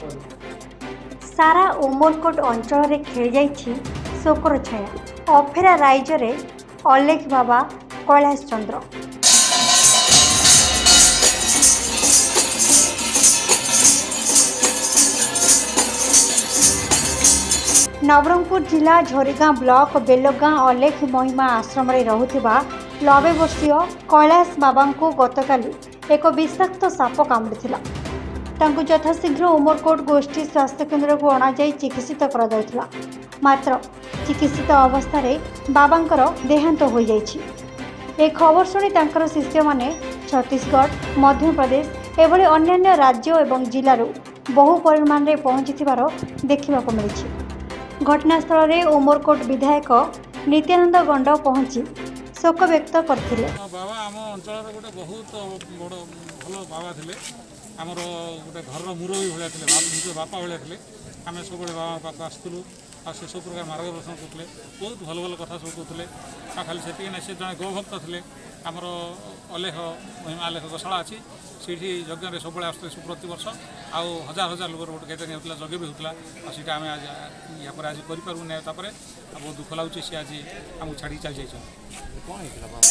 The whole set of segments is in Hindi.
सारा उमरकोट अंचल में खेल जाइछि शोकर छाया। अफेरा राइजरे अलेख बाबा कैलाश चंद्र। नवरंगपुर जिला झोरीगाँ ब्लॉक बेलगाँ अलेख महिमा आश्रम रे रहुथिबा 90 वर्षीय कैलाश बाबा को गतकाली एक विषाक्त साप कामुड़िथिला। तांकु यथाशीघ्र उमरकोट गोष्ठी स्वास्थ्य केन्द्र को अणाई चिकित्सित करा जाउथिला। मात्र चिकित्सित अवस्था रे बाबांकर देहांत हो जाइछि। ए खबर सुनी तांकर शिष्य माने छत्तीसगढ़ मध्य प्रदेश एभली अन्य राज्य एवं जिल्लारू बहु परिमाण रे पहुंचीथिबार देखिबा को मिलिछि। घटनास्थल में उमरकोट विधायक नित्यानंद गंड पहुंची शोक व्यक्त करथिले। बाबा आम अंचल गोटे बहुत बड़ भल बाबा थे। आमर गोटे घर मुरबी भाया थे, निज बापा भाया थे। आम सब बाबा पाक आसलु आ से सब प्रकार मार्गदर्शन करते। बहुत भल भल कथा सब कहते। खाली से से जड़े गौभक्त थे। आमर अलेख महिमा अलेख गशाला अच्छी से यज्ञ सब आसते प्रति वर्ष आउ हजार हजार लोग गोटे केतन होता यज्ञ भी होता। सीटा आम आज यापर आज करूँ बहुत दुख लगुच सी आज आमको छाड़ी चल जाइए। कौन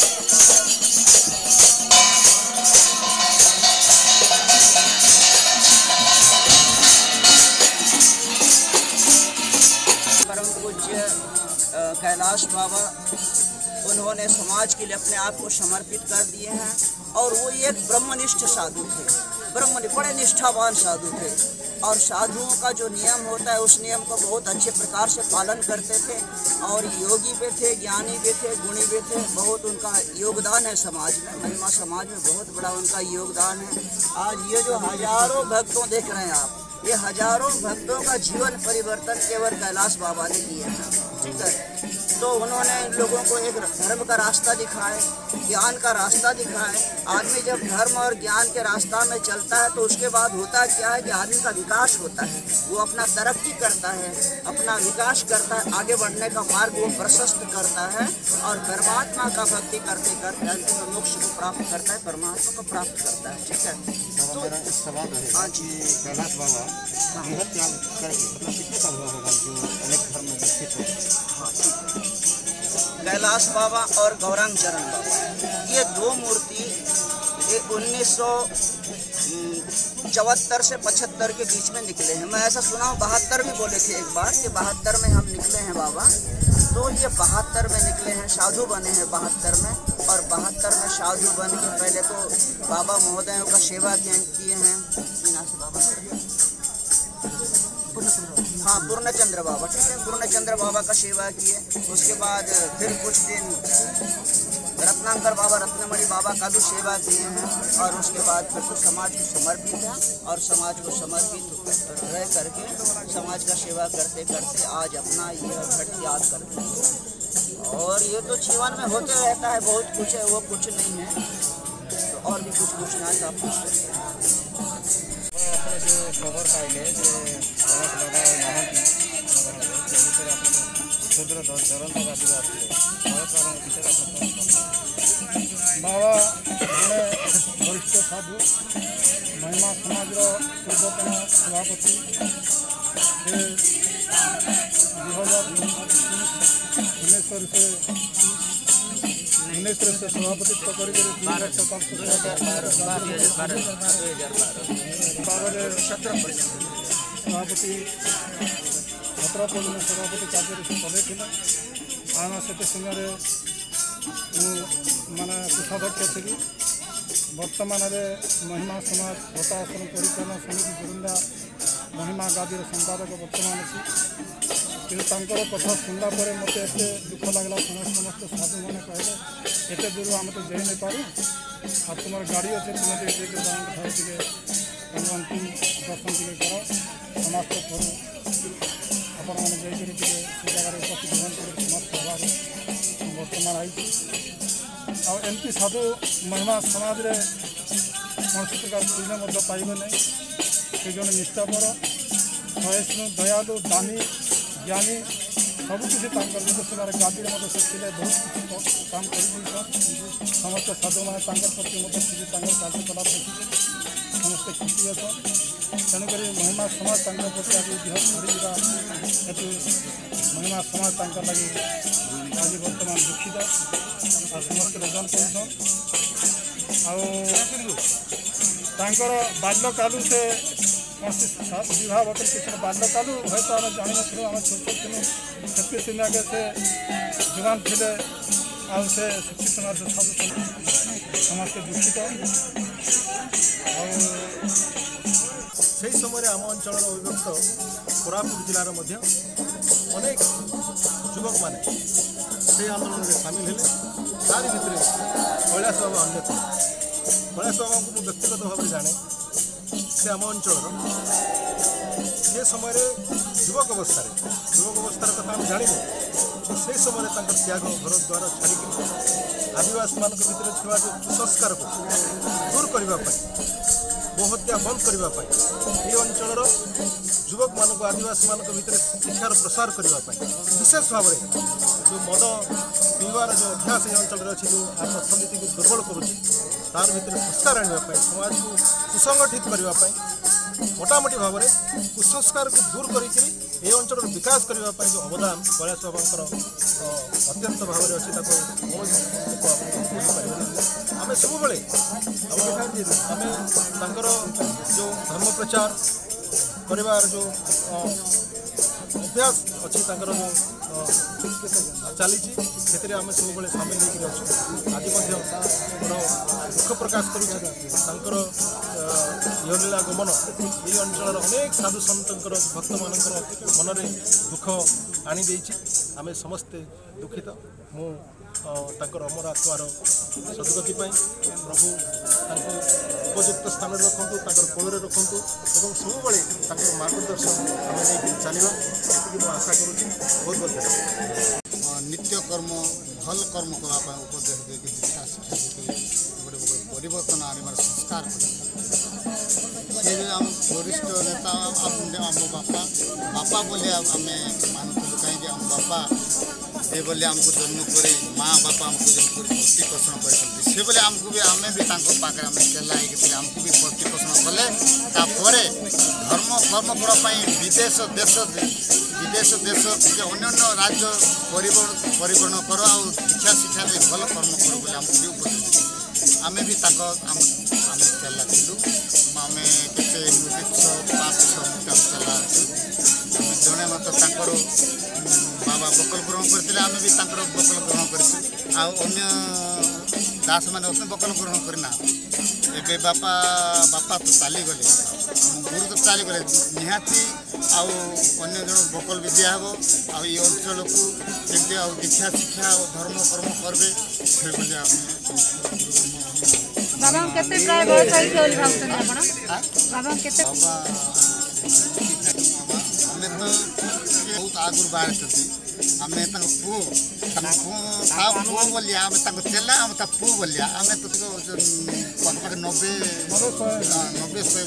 परम पूज्य कैलाश बाबा उन्होंने समाज के लिए अपने आप को समर्पित कर दिए हैं और वो एक ब्रह्मनिष्ठ साधु थे। बड़े निष्ठावान साधु थे और साधुओं का जो नियम होता है उस नियम को बहुत अच्छे प्रकार से पालन करते थे और योगी भी थे, ज्ञानी भी थे, गुणी भी थे। बहुत उनका योगदान है समाज में, महिमा समाज में बहुत बड़ा उनका योगदान है। आज ये जो हजारों भक्तों देख रहे हैं आप, ये हजारों भक्तों का जीवन परिवर्तन केवल कैलाश बाबा ने किया है। ठीक है, तो उन्होंने लोगों को एक धर्म का रास्ता दिखाए, ज्ञान का रास्ता दिखाए। आदमी जब धर्म और ज्ञान के रास्ता में चलता है तो उसके बाद होता क्या है कि आदमी का विकास होता है, वो अपना तरक्की करता है, अपना विकास करता है, आगे बढ़ने का मार्ग वो प्रशस्त करता है और परमात्मा का भक्ति करते करते अंत में मोक्ष को प्राप्त करता है, परमात्मा को प्राप्त करता है। ठीक है, तो मेरा एक सवाल है कि कैलाश बाबा गृह त्याग करके मतलब कितने साल हुआ होगा जो अनेक धर्म में स्थित हो? कैलाश बाबा और गौरांग चरण बाबा ये दो मूर्ति 1974 से 75 के बीच में निकले हैं। मैं ऐसा सुना हूँ 72 भी बोले थे एक बार कि 72 में हम निकले हैं बाबा। तो ये 72 में निकले हैं, साधु बने हैं 72 में। और 72 में साधु बन के पहले तो बाबा महोदयों का सेवा किए हैं। बाबा हाँ पूर्णचंद्र बाबा, ठीक है, पूर्णचंद्र बाबा का सेवा किए। उसके बाद फिर कुछ दिन रत्नाकर बाबा, रत्नमणि बाबा का भी सेवा किए हैं। और उसके बाद फिर तो समाज को समर्पित है और समाज को समर्पित रह करके समाज का सेवा करते करते आज अपना ये घट याद करते हैं। और ये तो जीवन में होते रहता है, बहुत कुछ है, वो कुछ नहीं है। तो और भी कुछ पूछना है तो आप पूछ सकते हैं। अपने जो खबर पाइले बाबा जड़े वरिष्ठ साधु महिमा समाज पूर्वतन सभापति से 2019 से सभापतित्व कर सभापति 17 पर्यटन सभापति कार्य चले थे। आम से समय माने कोषाध्यक्ष थी। वर्तमान महिमा समाज हताश्रम परिचालन समिति जोरंदा महिमा गादी संपादक वर्तमान अच्छी। कि कथा शुणला मत एत दुख लगला, समस्त साधु मैंने कहले एत दूर आम तो जाई नहीं पारू आ तुम गाड़ी अच्छे तुम अंतिम दर्शन टे कर समस्त करूँ आपण मैंने जाकर से जगह उपस्थित ग्रहण कर समस्त हबार वर्तमान आई आमती साधु महिमा समाज रे कौन प्रकार पुण्य पाइबे नहीं। से जन निष्ठापर सहिष्णु दयालु दानी ज्ञानी सबकिछ से गादी में बहुत किसी काम कर समस्त साधु मैंने प्रति कार्यकलाप देखिए समस्त समस्ते खुशी अच्छा तेणुक महिमा समाज प्रति आज देह बढ़ीजा हेतु महिमा समाज लगे आज बर्तमान दुखित आ समस्त रेजन कर बाल्यकालू से कौन विवाह बतर किसी बाल्यकालू हूँ तो आम जान नु आम छोट थी से दिन आगे से जुवान थे से शिक्षित समाज साधु समस्ते दुखित से समय आम अंचल अभिव्यक्त कोरापुट जिलार अनेक युवक माने से आंदोलन में सामिल हेले तारी भितर कैलाश बाबा अन्यतम। कैलाश बाबा को व्यक्तिगत भाव में जाने से आम अंचल से समय युवक अवस्था कथा आम जान से समय त्याग घर द्वार छाड़ी आदिवासी मान भर थोड़ा जो कुसंस्कार को दूर करने गोहत्या बंद करने ये अंचल युवक मान आदिवासी मान भर शिक्षार प्रसार करने विशेष भाव में जो मद पीबार जो अभ्यास ये अंचल अच्छी जो आम अर्थनीति को दुर्बल करुच्ची तार भर संस्कार आने समाज को सुसंगठित करने मोटामोटी भाव में कुसंस्कार को दूर कर अंचल विकास करने जो अवदान कैलाश बाबा अत्यंत भाव में अच्छी आम सब जो धर्म प्रचार करार जो अभ्यास अच्छी चली से आम सब सामिल होकर आज दुख प्रकाश कर लीला गमन ये अंचल अनेक साधु सत भक्त मान मन में दुख आनी आम समस्ते दुखित मु अमर आत्मार सदगति प्रभु उपयुक्त स्थान रखु कोल रखु और सब मार्गदर्शन आम नहीं चलवा ये आशा करुँच। बहुत बहुत धन्यवाद। नित्य कर्म भल कर्म करने उपदेश देकी शिक्षा शिक्षा गोटे परिवर्तन आने संस्कार से जो आम वरिष्ठ नेता आम बापा बोले आम मानुलु कहीं आम बापा से बोले आमको जन्म कर माँ बापा आमको जन्म कर प्रतिपोषण करते से बोले आमको भी आम भी पाखे आम केला आमको भी प्रतिपोषण कले तापर धर्म कर्म करने विदेश देश अन्य राज्य परिवहन कर शिक्षा शिक्षा भल कर्म करूँ बोले आमको भी उपदेश आम भी आम चला आम के 500 मीटर चला जड़े मत बाबा बकल ग्रहण करते आम भी बकल ग्रहण कर दास मैंने बकल ग्रहण करना ए बापा तो चली गले गुरु तो चली गले निहाती अन्य जन बकल भी दिहब अंचल को जमी दीक्षा शिक्षा और धर्म कर्म करेंगे बाबा केते प्राय बयस है बोली भाबुछन आपण बाबा केते हमें तो बहुत आगुर बाहर आमे पु बोलिया आम चेला आम पु बोलिया आम तो 90-100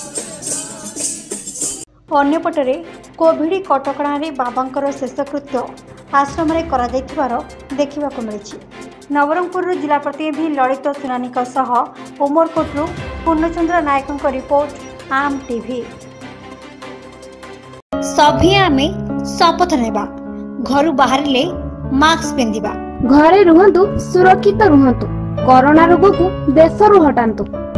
अन्यपटरे कोविड कटकणा बाबांकर शेषकृत्य आश्रम देखा मिली। नवरंगपुर जिला प्रतिनिधि ललित सुनानी उमरकोटू पूर्णचंद्र नायक रिपोर्ट आम टीवी। सभी आमे शपथ नेबा घर बाहरिले मास्क पिंधिबा घरे रुहंतु सुरक्षित रुहंतु कोरोना रोग को देशरू हटांतु।